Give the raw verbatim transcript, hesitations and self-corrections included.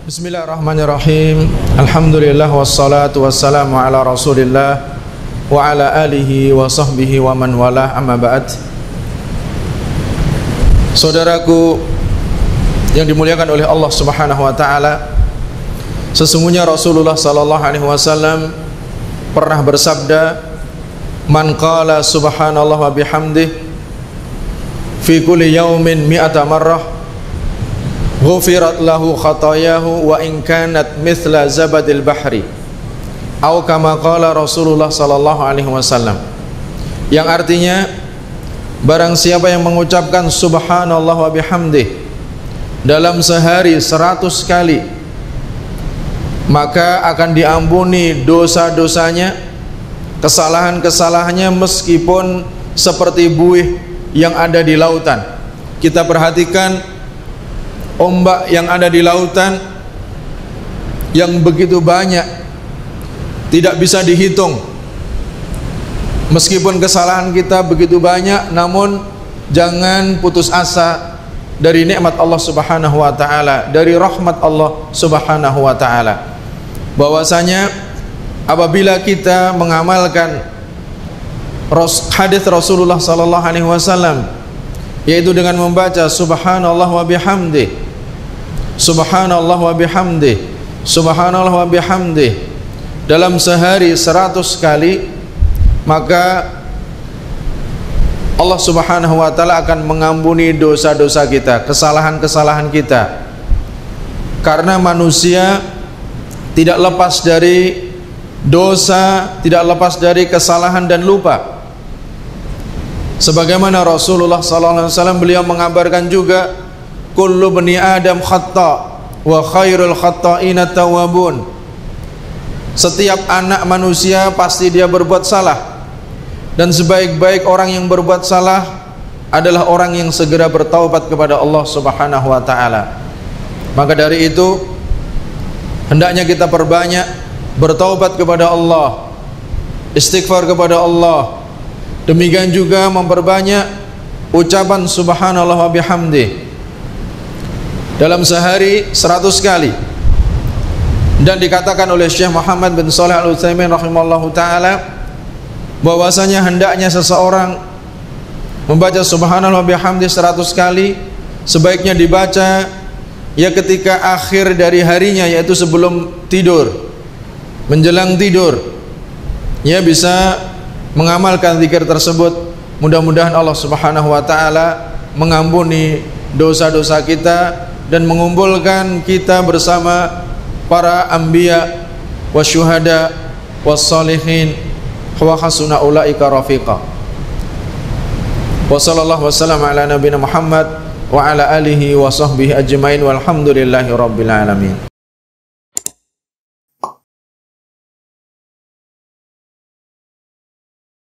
Bismillahirrahmanirrahim. Alhamdulillah wassalatu wassalamu ala Rasulillah wa ala alihi wa sahbihi wa man walah, amma ba'd. Saudaraku yang dimuliakan oleh Allah Subhanahu wa taala, sesungguhnya Rasulullah sallallahu alaihi wasallam pernah bersabda, "Man qala subhanallah wa bihamdihi fi kulli yaumin mi'ata marrah ghufirat lahu khatayahu wa in kanat mithla zabadil bahri." Atau kama qala Rasulullah sallallahu alaihi wasallam, yang artinya barang siapa yang mengucapkan subhanallah wa bihamdih dalam sehari seratus kali, maka akan diampuni dosa-dosanya, kesalahan-kesalahannya meskipun seperti buih yang ada di lautan. Kita perhatikan ombak yang ada di lautan yang begitu banyak, tidak bisa dihitung. Meskipun kesalahan kita begitu banyak, namun jangan putus asa dari nikmat Allah Subhanahu wa taala, dari rahmat Allah Subhanahu wa taala. Bahwasanya apabila kita mengamalkan hadis Rasulullah sallallahu alaihi wasallam, yaitu dengan membaca subhanallah wa bihamdih, subhanallah wa bihamdih, subhanallah wa bihamdih dalam sehari seratus kali, maka Allah Subhanahu wa taala akan mengampuni dosa-dosa kita, kesalahan-kesalahan kita. Karena manusia tidak lepas dari dosa, tidak lepas dari kesalahan dan lupa. Sebagaimana Rasulullah sallallahu alaihi wasallam beliau mengabarkan juga, kullu bani adam khata wa khairul khata'ina tawwabun. Setiap anak manusia pasti dia berbuat salah, dan sebaik-baik orang yang berbuat salah adalah orang yang segera bertaubat kepada Allah Subhanahu wa taala. Maka dari itu hendaknya kita perbanyak bertaubat kepada Allah, istighfar kepada Allah. Demikian juga memperbanyak ucapan subhanallah wa bihamdih dalam sehari seratus kali. Dan dikatakan oleh Syekh Muhammad bin Shalih Al-Utsaimin rahimallahu taala bahwasanya hendaknya seseorang membaca subhanallah wa bihamdih seratus kali, sebaiknya dibaca ya ketika akhir dari harinya, yaitu sebelum tidur, menjelang tidur. Ya, bisa mengamalkan zikir tersebut. Mudah-mudahan Allah Subhanahu wa taala mengampuni dosa-dosa kita dan mengumpulkan kita bersama para anbiya wasyuhada wassalihin wa hasuna ulaika rafiqa. Wa sallallahu wasallam ala nabiyina Muhammad wa ala alihi wa sahbihi ajmain walhamdulillahi rabbil alamin.